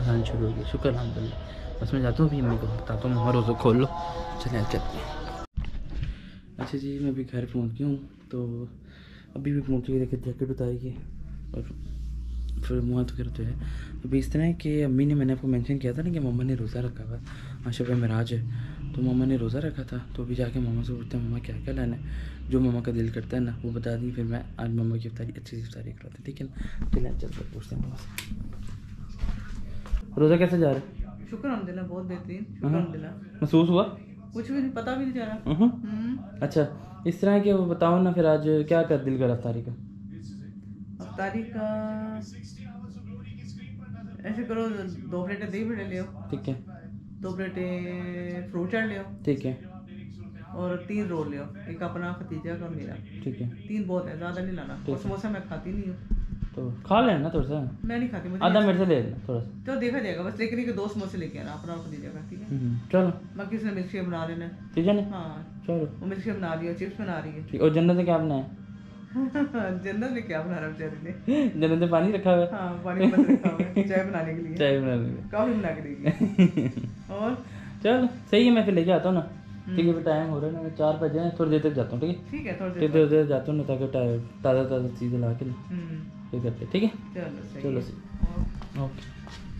अजान शुरू हो गई, शुक्र अल्हम्दुलिल्लाह। बस मैं जाता हूँ, अभी अम्मी को बताता हूँ मम्मा रोज़ा खोल लो, चले चलते हैं। अच्छा जी, मैं अभी घर पहुँच गया हूँ, तो अभी भी पहुँच गई, देखिए जैकेट उतारी और फिर मुँह तो करते हैं। अभी इस तरह है कि अम्मी ने, मैंने आपको मेंशन किया था ना कि मम्मा ने रोज़ा रखा हुआ, आज शब मेराज है, तो मम्मा ने रोज़ा रखा था। तो अभी जाके मम्मा से पूछते हैं मम्मा क्या क्या लाना है, जो मम्मा का दिल करता है ना वो बता दी, फिर मैं आज मम्मा की इफ्तारी अच्छी सी इफ्तारी कराता हूँ, ठीक है ना। चलिए चलते पूछते हैं मम्मा से, रोज़ा कैसे जा रहा है? शुक्र अल्हम्दुलिल्लाह, बहुत बेहतरीन, शुक्र अल्हम्दुलिल्लाह। महसूस हुआ? कुछ भी नहीं, पता भी नहीं चला। अच्छा, इस तरह के वो बताओ ना, फिर आज क्या कर दिल कर अफ्तारी का? अफ्तारी का ऐसे करो, 2 प्लेटें दही बड़े ले आओ, ठीक है, 2 प्लेटें फ्रूट चाट ले आओ, ठीक है, और 3 रोल ले आओ, एक अपना खतीजा का मेरा। ठीक है, 3 बहुत है, ज़्यादा नहीं लाना। और समोसा मैं खाती नहीं हूँ, तो खा लेना ना थोड़ा सा, मैं नहीं खाती, मुझे आधा मेरे से ले लेना थोड़ा सा। तो देखा जाएगा, बस लेकिन के 2 समोसे लेके आना, अपना और खतीजा का, ठीक है। चलो बाकी उसने मिल्क शेक बना लेना, ठीक है ना। हाँ चलो वो मिल्क शेक बना लिया, चिप्स बना रही है। ठीक। और जन्नत से क्या बनाया? जन्नत में क्या बना रहा है बेचारी ने? जन्नत में पानी रखा हुआ है। हाँ पानी बना रखा हुआ है, चाय बनाने के लिए, चाय बनाने में कॉफी बना के देगी। और चलो सही है, मैं फिर लेके आता हूँ ना, ठीक है। फिर टाइम हो रहा है ना, मैं 4 बजे हैं, थोड़ी देर तक जाता हूँ, ठीक है। ठीक है, थोड़ी देर देर जाता हूँ ना, ताकि ताज़ा ताज़ा चीज़ें ला के फिर करते, ठीक है। चलो सही चलो है। सही, और ओके।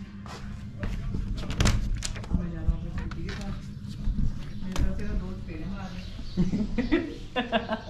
मैं जा रहा हूँ अपनी बेटी के पास, मेरे तरफ से तो दोस्त पेड़ मार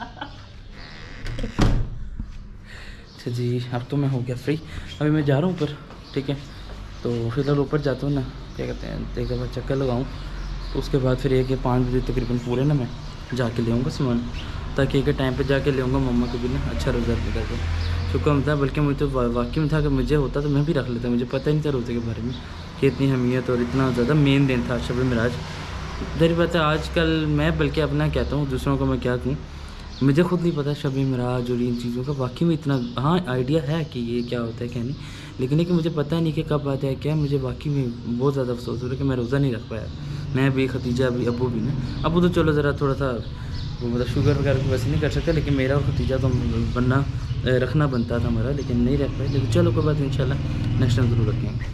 अच्छा जी, अब तो मैं हो गया फ्री, अभी मैं जा रहा हूँ ऊपर, ठीक है। तो फिलहाल ऊपर जाता हूँ ना, क्या कहते हैं, एक बार चक्कर लगाऊँ, तो उसके बाद फिर एक 5 बजे तकरीबन पूरे ना मैं जाके ले आऊँगा सामान, ताकि एक टाइम पे जाके ले आऊँगा मम्मा को भी ना अच्छा रोज़ा निकल के। शुक्र था, बल्कि मुझे तो वाकई में था कि मुझे होता तो मैं भी रख लेता, मुझे पता ही नहीं था रोज़े के बारे में कि इतनी अहमियत और इतना ज़्यादा मेन दिन था शब मेराज। जरी बात है, आजकल मैं बल्कि अपना कहता हूँ, दूसरों को मैं क्या कहूँ, मुझे खुद नहीं पता शब मेराज और इन चीज़ों का वाकई में इतना, हाँ आइडिया है कि ये क्या होता है क्या नहीं, लेकिन है कि मुझे पता नहीं कि कब आता है क्या। मुझे वाकई में बहुत ज़्यादा अफसोस हो रहा है कि मैं रोज़ा नहीं रख पाया, मैं भी, खतीजा भी, अबू भी ना। अबू तो चलो ज़रा थोड़ा सा वो मतलब शुगर वगैरह वैसे नहीं कर सकता, लेकिन मेरा और खतीजा तो बनना रखना बनता था हमारा, लेकिन नहीं रख पाए। लेकिन चलो कोई बात नहीं, इंशाल्लाह नेक्स्ट टाइम ज़रूर रखेंगे।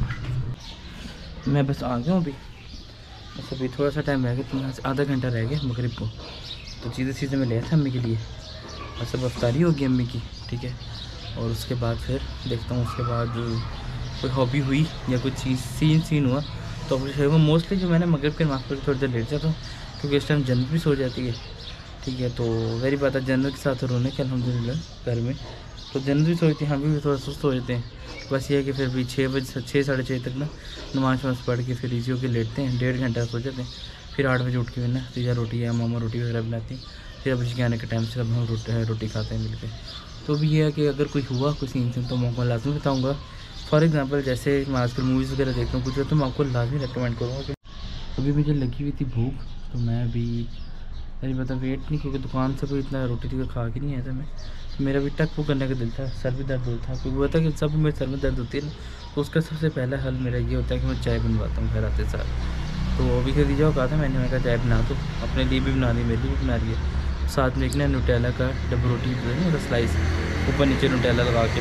मैं बस आ गया हूँ अभी, बस अभी थोड़ा सा टाइम रह गया, यहाँ से आधा घंटा रह गया मगरिब को। तो चीज़ें मैं लिया था अम्मी के लिए, और सब अफ्तारी होगी अम्मी की, ठीक है। और उसके बाद फिर देखता हूँ, उसके बाद कोई हॉबी हुई या कोई चीज़ सीन हुआ तो वो मोस्टली जो मैंने मगरिब के नमाज़ पढ़ी थोड़ी देर लेट जाता हूँ, क्योंकि इस टाइम जन्नत भी सो जाती है, ठीक है। तो वही बात है, जन्नत के साथ रोने के अल्हम्दुलिल्लाह घर में, तो जन्नत भी सोती है, हम भी थोड़ा सुस्त हो जाते हैं। बस ये है कि फिर भी 6 बजे 6 साढ़े 6 तक ना नमाज़ पढ़ के फिर इसी होकर लेटते हैं, 1.5 घंटा सो जाते हैं। फिर 8 बजे उठ के फिर ना तीजा रोटी या मामा रोटी वगैरह बनाती हैं, फिर अब के आने के टाइम से अब हम रोटी खाते हैं मिलकर। तो भी ये है कि अगर कोई हुआ कोई सीन तो मैं आपको लाजमी बताऊँगा। फॉर एग्ज़ाम्पल जैसे मैं आजकल मूवीज़ वगैरह देखता हूँ कुछ, तो मैं आपको लाजमी रिकमेंड करूँगा। अभी मुझे लगी हुई थी भूख, तो मैं अभी अरे मतलब वेट नहीं, क्योंकि दुकान से कोई इतना रोटी तो खा के नहीं आया था मैं, तो मेरा भी टक वो करने का दिल था, सर भी दर्द होता था, क्योंकि पता है कि सब मेरे सर में दर्द होती है ना, तो उसका सबसे पहला हल मेरा ये होता है कि मैं चाय बनवाता हूँ घर आते साथ। तो अभी खरीदा हो कहा था मैंने कहा चाय बना दो, अपने लिए भी बना दी, मेरे लिए भी बना रही है। साथ में एक ना न्यूटेला का डब्बा रोटी मतलब स्लाइस ऊपर नीचे न्यूटेला लगा के,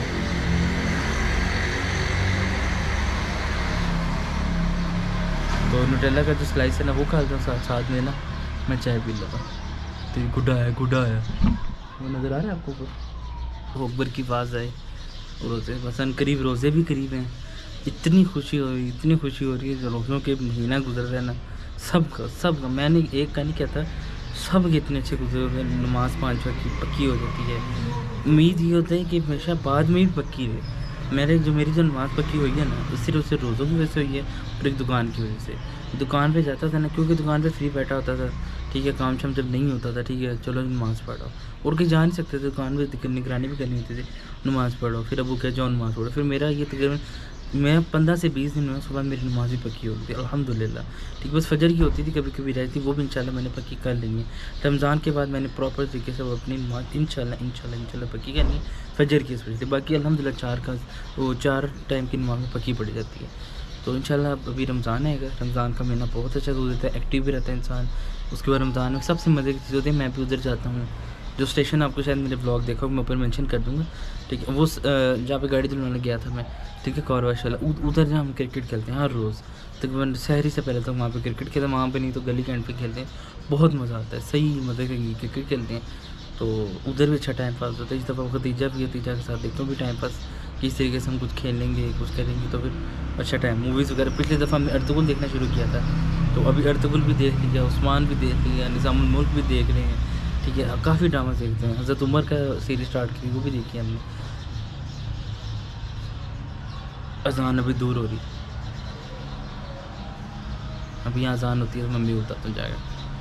तो न्यूटेला का जो स्लाइस है ना वो खा लेता हूँ, साथ में ना मैं चाय पी लेता हूँ। तो गुड्डा है वो नज़र आ रहा है आपको, वो अकबर की आवाज़ आए रोज़े बसन करीब, रोज़े भी करीब हैं। इतनी खुशी हो रही है, जो रोज़ों के महीना गुजर रहा है ना, सबका मैंने एक का नहीं कहता, सब के इतने अच्छे गुजर रहे। नमाज़ 5 वक्त की पक्की हो जाती है, उम्मीद ये होता है कि हमेशा बाद में भी पक्की रहे। मेरी जो नमाज़ पक्की हुई है ना, सिर्फ रोज़ों की वजह से हुई है, और एक दुकान की वजह से। दुकान पे जाता था ना, क्योंकि दुकान पे फ्री बैठा होता था, ठीक है, काम शाम जब नहीं होता था, ठीक है, चलो नमाज़ पढ़ो, और कहीं जा नहीं सकते थे, दुकान पे निगरानी भी करनी होती थी, नमाज़ पढ़ो, फिर अबू कह जाओ नमाज़ पढ़ो। फिर मेरा ये तकरीबन मैं 15 से 20 दिन में सुबह मेरी नमाज़ भी पक्की होती थी अल्हम्दुलिल्लाह, ठीक। बस फजर की होती थी कभी कभी रहती, वो भी इंशाल्लाह मैंने पक्की कर लेनी है। रमज़ान के बाद मैंने प्रॉपर तरीके से अपनी नमाज़ इंशाल्लाह पक्की करनी है, फजर की वजह से। बाकी अल्हम्दुलिल्लाह 4 टाइम की नमाज़ में पक्की पड़ी जाती है। तो इंशाल्लाह अभी रमज़ान है, अगर रमज़ान का महीना बहुत अच्छा गुजरता है, एक्टिव भी रहता है इंसान। उसके बाद रमज़ान में सबसे मज़े की चीज़ होती है, मैं भी उधर जाता हूँ, जो स्टेशन आपको शायद मेरे ब्लॉग देखा मैं ऊपर मेंशन कर दूंगा, ठीक है। वो जहाँ पे गाड़ी धुलवाने गया था मैं, ठीक है, कार वाश वाला, उधर जहाँ हम क्रिकेट खेलते हैं हर रोज़। तकरीबन शहरी से पहले तो वहाँ पे क्रिकेट खेलते हैं, वहाँ पे नहीं तो गली कैंट पे खेलते हैं, बहुत मज़ा आता है, सही मज़े का क्रिकेट खेलते हैं। तो उधर भी अच्छा टाइम पास होता है। इस दफ़ा भतीजा भी है, भतीजा के साथ देखता हूँ भी टाइम पास किस तरीके से हम कुछ खेलेंगे कुछ करेंगे तो फिर अच्छा टाइम। मूवीज़ वगैरह पिछली दफ़ा हमने अर्तुगरुल देखना शुरू किया था, तो अभी अर्तुगरुल भी देख लिया, उस्मान भी देख लिया, निज़ामुल मुल्क भी देख रहे हैं, ठीक है। काफ़ी ड्रामा देखते हैं। हज़रत उमर का सीरीज़ स्टार्ट की वो भी देखी हमने। अजान अभी दूर हो रही, अभी यहाँ अजान होती है, मम्मी होता तो जाएगा।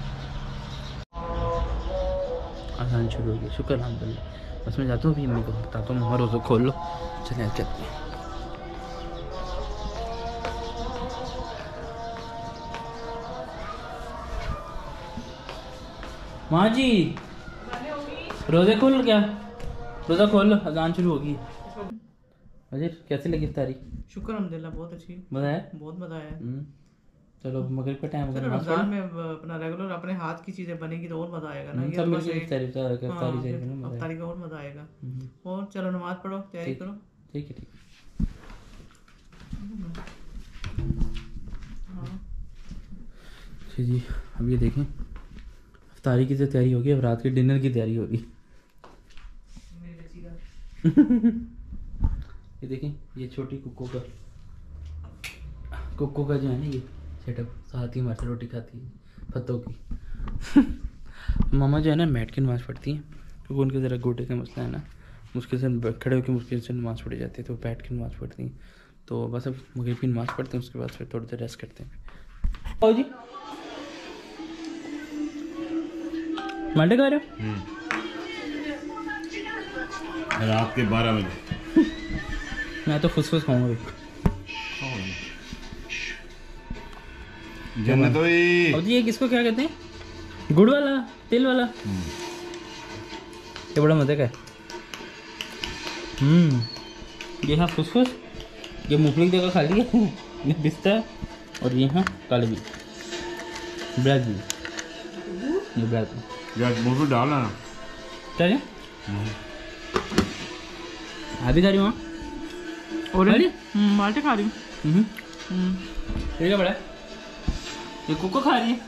अजान शुरू हो गई, शुक्र अल्हम्दुलिल्लाह। बस मैं जाता हूँ अभी, मम्मी को बताता हूँ मम्मा रोज़ा खोल लो, चले चलते हैं। माँ जी रोज़े खोल क्या? रोज़ा खोल लो, अजान शुरू होगी। अजय कैसे लगी इफ्तारी? शुक्र अल्हम्दुलिल्लाह, बहुत अच्छी, मज़ा है, बहुत मज़ा आया। चलो मगरिब का टाइम हो गया, रमजान में अपना रेगुलर अपने हाथ की चीजें बनेगी तो और मजा आएगा ना। ये सब तो बस मिलके एक इफ्तारी हाँ, चाहिए ना, अफ्तारी का और मजा आएगा। और चलो नमाज पढ़ो, तैयारी करो। ठीक है, ठीक है जी। अब ये देखें इफ्तारी की तो तैयारी होगी, अब रात के डिनर की तैयारी होगी। ये देखें ये छोटी कुक्को का जो है ना ये सेटअप, साथ ही हमारे से रोटी खाती है पत्तों की। मामा जो है ना बैठ के नमाज़ पढ़ती हैं, क्योंकि उनके ज़रा गोटे का मसला है ना, मुश्किल से खड़े होकर मुश्किल से नमाज़ पढ़ी जाती है, तो बैठ के नमाज़ पढ़ती हैं। तो बस अब मगरिब की नमाज़ पढ़ते हैं, उसके बाद फिर थोड़ी देर रेस्ट करते हैं। आओ जी, मांडे खा रहे हो? रात के 12 बजे। मैं तो फुस खाऊंगा भाई। जन्नत हुई। अब ये किसको क्या कहते हैं? गुड़ वाला, तिल वाला, ये बड़ा मजे का है। ये हाँ फुसफुस, ये मूंगफली की जगह खा लिया, ये पिस्ता है, और ये हाँ काले बीज, ब्लैक बीज, ये ब्लैक बीज। यार मूंगफली डालना ना। क्या है? अभी खा रही हूँ और माल्टे खा रही हूँ। ठीक है बड़ा, ये कुको खा रही है।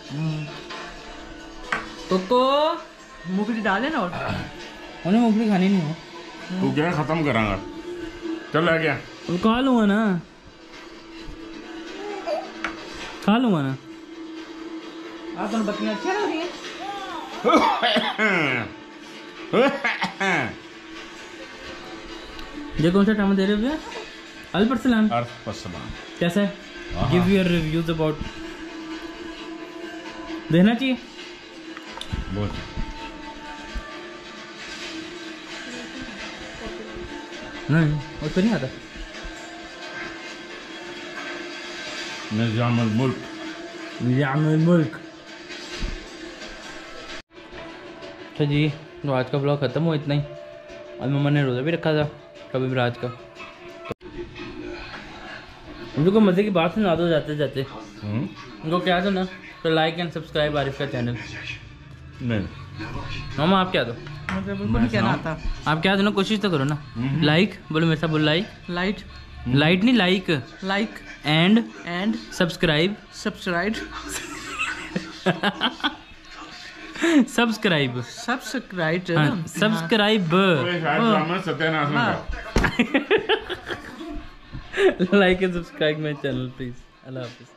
कुको मूंगफली डाले ना, और उन्हें मूंगफली खानी नहीं हो। तू क्या खत्म करांगा? चल आ गया, खा लूँगा ना, खा लूँगा ना। आप दोनों बकरियाँ अच्छी लग रही हैं। ये कौन सा टाइम दे रहे हो भैया? अल-परसलाम कैसा है? Give your reviews about. देना चाहिए बहुत। नहीं और तो नहीं आता। निज़ामुल मुल्क, निज़ामुल मुल्क। तो जी तो आज का ब्लॉग ख़त्म हो इतना ही। आज मम्मा ने रोज़ा भी रखा था कभी रात का। उनको मज़े की बात सुना दो जाते जाते। उनको क्या दो ना, तो लाइक एंड सब्सक्राइब आरिफ का चैनल। नहीं मामा आप क्या दो? मुझे बिल्कुल नहीं कहना आता। आप क्या दो ना, कोशिश तो करो ना। लाइक बोलो मेरे साथ, बोलो लाइक। लाइट लाइट नहीं, like like and subscribe. Subscribe subscribe subscribe सत्यानाश like and subscribe my channel please. अल्लाह हाफिज़।